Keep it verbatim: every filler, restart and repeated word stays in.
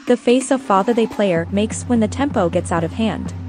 The face of father the player makes when the tempo gets out of hand.